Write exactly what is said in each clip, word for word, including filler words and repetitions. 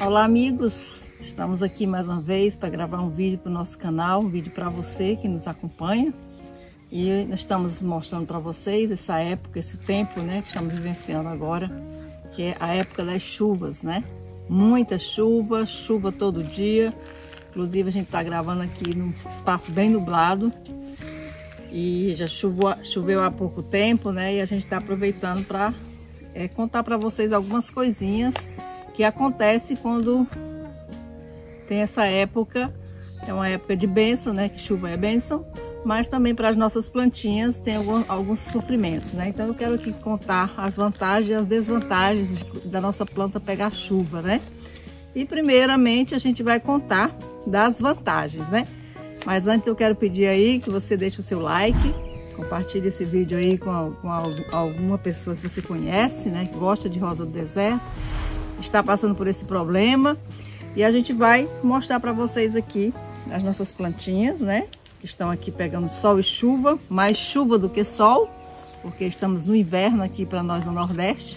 Olá amigos, estamos aqui mais uma vez para gravar um vídeo para o nosso canal, um vídeo para você que nos acompanha. E nós estamos mostrando para vocês essa época, esse tempo, né, que estamos vivenciando agora, que é a época das chuvas, né? Muita chuva, chuva todo dia. Inclusive a gente está gravando aqui num espaço bem nublado e já choveu, choveu há pouco tempo, né? E a gente está aproveitando para é, contar para vocês algumas coisinhas que acontece quando tem essa época. É uma época de bênção, né? Que chuva é bênção, mas também para as nossas plantinhas tem algum, alguns sofrimentos, né? Então eu quero aqui contar as vantagens e as desvantagens da nossa planta pegar chuva, né? E primeiramente a gente vai contar das vantagens, né? Mas antes eu quero pedir aí que você deixe o seu like, compartilhe esse vídeo aí com, com alguma pessoa que você conhece, né? Que gosta de rosa do deserto, está passando por esse problema. E a gente vai mostrar para vocês aqui as nossas plantinhas, né? Que estão aqui pegando sol e chuva, mais chuva do que sol, porque estamos no inverno aqui para nós no Nordeste,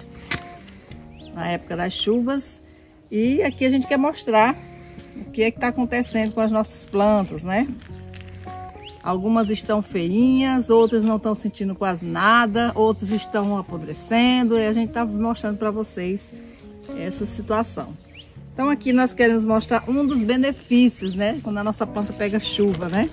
na época das chuvas. E aqui a gente quer mostrar o que é que está acontecendo com as nossas plantas, né? Algumas estão feinhas, outras não estão sentindo quase nada, outras estão apodrecendo, e a gente está mostrando para vocês essa situação. Então aqui nós queremos mostrar um dos benefícios, né? Quando a nossa planta pega chuva, né?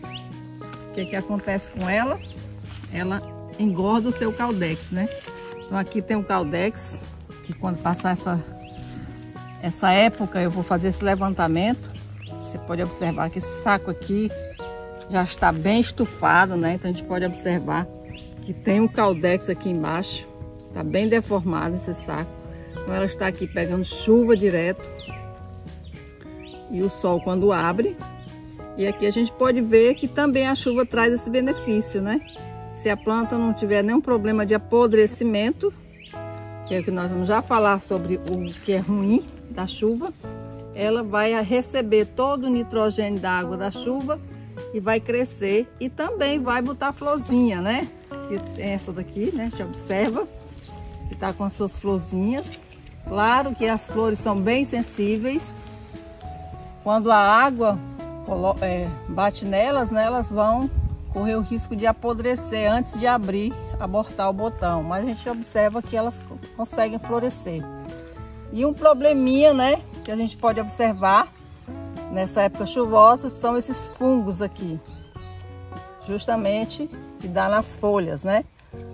O que é que acontece com ela? Ela engorda o seu caldex, né? Então aqui tem um caldex, que quando passar essa, essa época eu vou fazer esse levantamento. Você pode observar que esse saco aqui já está bem estufado, né? Então a gente pode observar que tem um caldex aqui embaixo. Está bem deformado esse saco. Então ela está aqui pegando chuva direto. E o sol quando abre. E aqui a gente pode ver que também a chuva traz esse benefício, né? Se a planta não tiver nenhum problema de apodrecimento, que é o que nós vamos já falar sobre o que é ruim da chuva, ela vai receber todo o nitrogênio da água da chuva e vai crescer e também vai botar florzinha, né? Que tem essa daqui, né? A gente observa que tá com as suas florzinhas. Claro que as flores são bem sensíveis. Quando a água é, bate nelas, né, elas vão correr o risco de apodrecer antes de abrir, abortar o botão. Mas a gente observa que elas conseguem florescer. E um probleminha, né, que a gente pode observar nessa época chuvosa são esses fungos aqui, justamente que dá nas folhas, né?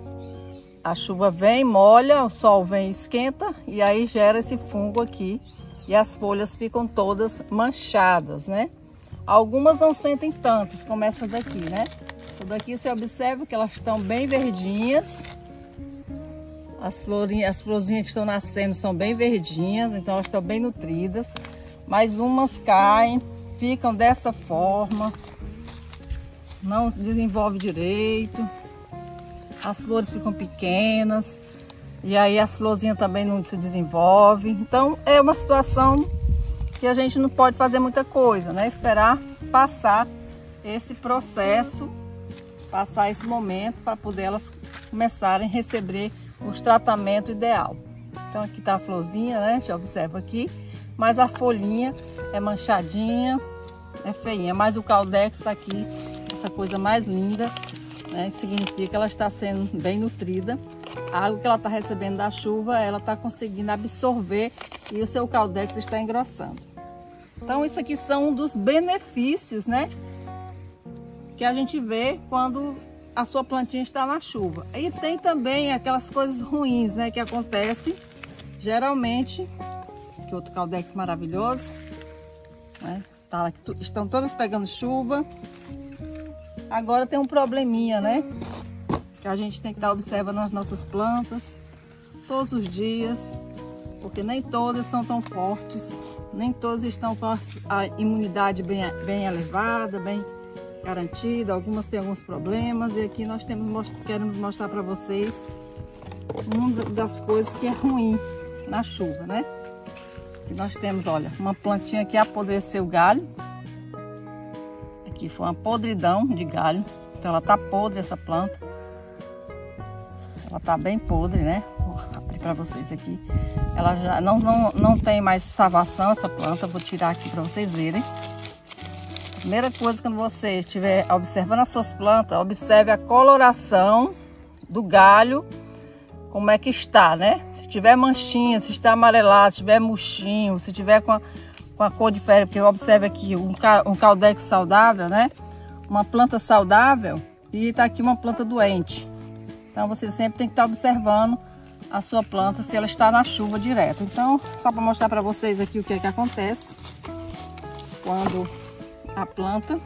A chuva vem, molha, o sol vem, esquenta e aí gera esse fungo aqui e as folhas ficam todas manchadas, né? Algumas não sentem tantos, como essa daqui, né? Essa daqui você observa que elas estão bem verdinhas. As florinhas, as florzinhas que estão nascendo são bem verdinhas, então elas estão bem nutridas. Mas umas caem, ficam dessa forma, não desenvolve direito. As flores ficam pequenas e aí as florzinhas também não se desenvolvem. Então é uma situação que a gente não pode fazer muita coisa, né? Esperar passar esse processo, passar esse momento para poder elas começarem a receber os tratamentos ideal. Então aqui tá a florzinha, né? A gente observa aqui, mas a folhinha é manchadinha, é feinha, mas o caldex está aqui, essa coisa mais linda, né? Significa que ela está sendo bem nutrida. A água que ela está recebendo da chuva, ela está conseguindo absorver e o seu caldex está engrossando. Então isso aqui são um dos benefícios, né, que a gente vê quando a sua plantinha está na chuva. E tem também aquelas coisas ruins, né, que acontecem geralmente, que outro caldex maravilhoso, né, tá lá, que estão todas pegando chuva. Agora tem um probleminha, né, que a gente tem que estar observando nas nossas plantas todos os dias, porque nem todas são tão fortes, nem todas estão com a imunidade bem, bem elevada, bem garantida. Algumas têm alguns problemas e aqui nós temos, queremos mostrar para vocês uma das coisas que é ruim na chuva, né? Que nós temos, olha, uma plantinha que apodreceu o galho. Aqui foi uma podridão de galho, então ela tá podre essa planta. Ela tá bem podre, né? Vou abrir para vocês aqui. ela já não, não, não tem mais salvação essa planta. Vou tirar aqui para vocês verem. A primeira coisa, quando você estiver observando as suas plantas, observe a coloração do galho, como é que está, né? Se tiver manchinha, se está amarelado, se tiver murchinho, se tiver com a, com a cor diferente, porque observe aqui um, um caldex saudável, né? Uma planta saudável e tá aqui uma planta doente. Então você sempre tem que estar observando a sua planta se ela está na chuva direto. Então, só para mostrar para vocês aqui o que é que acontece quando a planta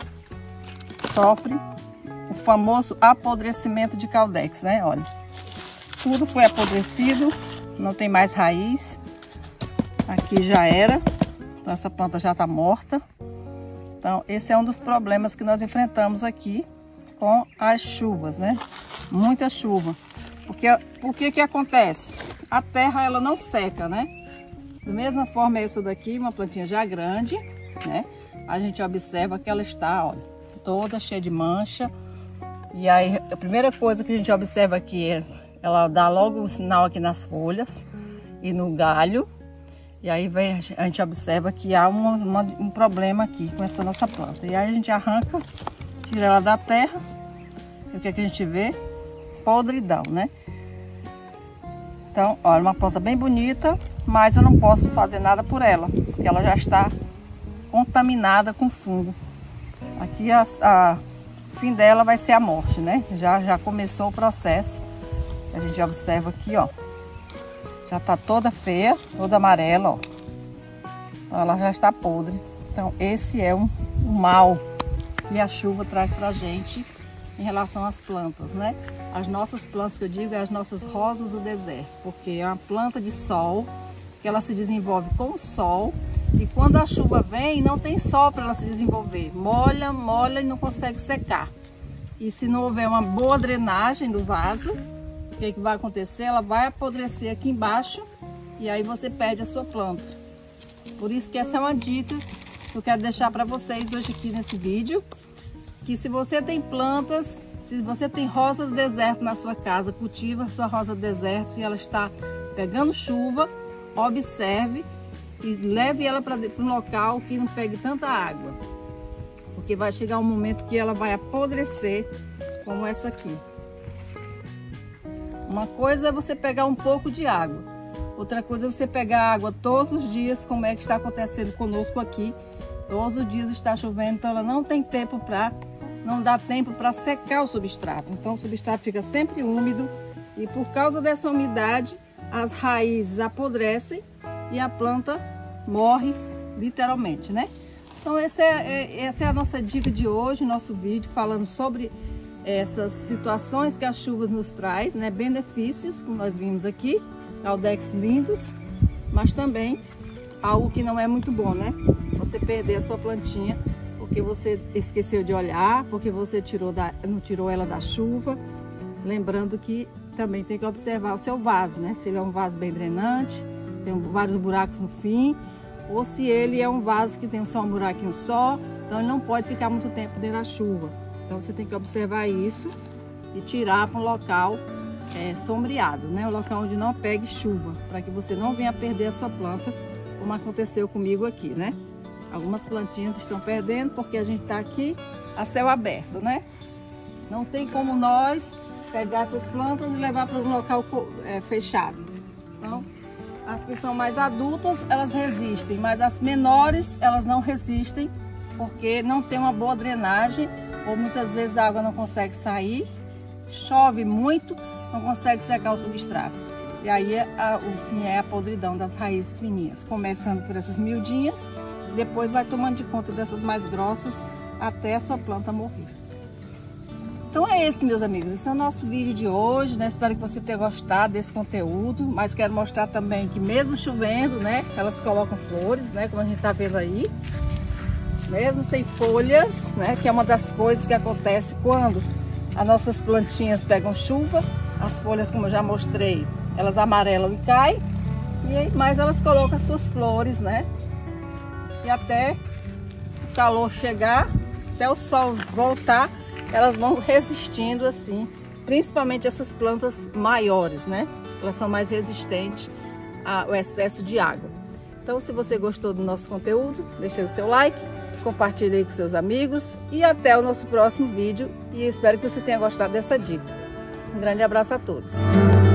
sofre o famoso apodrecimento de caldex, né? Olha, tudo foi apodrecido, não tem mais raiz. Aqui já era, então essa planta já está morta. Então, esse é um dos problemas que nós enfrentamos aqui com as chuvas, né? Muita chuva. Porque, por que que acontece? A terra, ela não seca, né? Da mesma forma, essa daqui, uma plantinha já grande, né? A gente observa que ela está, olha, toda cheia de mancha. E aí, a primeira coisa que a gente observa aqui é, ela dá logo o sinal aqui nas folhas e no galho. E aí vem, a gente observa que há uma, uma, um problema aqui com essa nossa planta. E aí a gente arranca, tira ela da terra. E o que é que a gente vê? Podridão, né? Então, olha, uma planta bem bonita, mas eu não posso fazer nada por ela, porque ela já está contaminada com fungo. Aqui a, a, o fim dela vai ser a morte, né? Já, já começou o processo. A gente observa aqui, ó. Já tá toda feia, toda amarela, ó. Então ela já está podre. Então esse é um, um mal que a chuva traz pra gente em relação às plantas, né? As nossas plantas, que eu digo, é as nossas rosas do deserto, porque é uma planta de sol, que ela se desenvolve com o sol, e quando a chuva vem, não tem sol para ela se desenvolver. Molha, molha e não consegue secar. E se não houver uma boa drenagem do vaso, o que, que vai acontecer? Ela vai apodrecer aqui embaixo e aí você perde a sua planta. Por isso que essa é uma dica que eu quero deixar para vocês hoje aqui nesse vídeo. Que se você tem plantas, se você tem rosa do deserto na sua casa, cultiva a sua rosa do deserto e ela está pegando chuva, observe e leve ela para um local que não pegue tanta água. Porque vai chegar um momento que ela vai apodrecer, como essa aqui. Uma coisa é você pegar um pouco de água, outra coisa é você pegar água todos os dias, como é que está acontecendo conosco aqui. Todos os dias está chovendo, então ela não tem tempo para, não dá tempo para secar o substrato. Então o substrato fica sempre úmido e por causa dessa umidade, as raízes apodrecem e a planta morre literalmente, né? Então essa é, essa é a nossa dica de hoje, nosso vídeo falando sobre essas situações que as chuvas nos traz, né? Benefícios, como nós vimos aqui, caldex lindos, mas também algo que não é muito bom, né? Você perder a sua plantinha porque você esqueceu de olhar, porque você tirou da, não tirou ela da chuva. Lembrando que também tem que observar o seu vaso, né? Se ele é um vaso bem drenante, tem vários buracos no fim, ou se ele é um vaso que tem só um buraquinho só, então ele não pode ficar muito tempo dentro da chuva. Então você tem que observar isso e tirar para um local é, sombreado, né? Um local onde não pegue chuva, para que você não venha perder a sua planta, como aconteceu comigo aqui, né? Algumas plantinhas estão perdendo porque a gente está aqui a céu aberto, né? Não tem como nós pegar essas plantas e levar para um local é, fechado. Então, as que são mais adultas, elas resistem, mas as menores, elas não resistem porque não tem uma boa drenagem, ou muitas vezes a água não consegue sair, chove muito, não consegue secar o substrato. E aí a, o fim é a podridão das raízes fininhas, começando por essas miudinhas, depois vai tomando de conta dessas mais grossas até a sua planta morrer. Então é esse, meus amigos, esse é o nosso vídeo de hoje, né? Espero que você tenha gostado desse conteúdo, mas quero mostrar também que mesmo chovendo, né, elas colocam flores, né, como a gente tá vendo aí, mesmo sem folhas, né, que é uma das coisas que acontece quando as nossas plantinhas pegam chuva, as folhas, como eu já mostrei, elas amarelam e caem, e mas elas colocam as suas flores, né, e até o calor chegar, até o sol voltar, elas vão resistindo assim, principalmente essas plantas maiores, né? Elas são mais resistentes a, o excesso de água. Então, se você gostou do nosso conteúdo, deixe o seu like, compartilhe aí com seus amigos e até o nosso próximo vídeo. E espero que você tenha gostado dessa dica. Um grande abraço a todos.